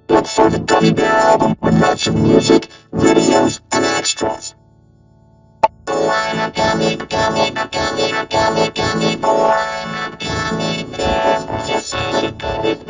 Look for the Gummy Bear album with matching music, videos, and extras. Oh, I'm a gummy, gummy, gummy, gummy, gummy, oh, I'm a gummy bear. This is a gummy bear.